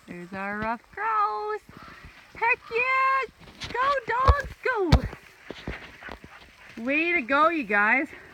There's our rough grouse. Heck yeah! Go dogs, go! Way to go, you guys.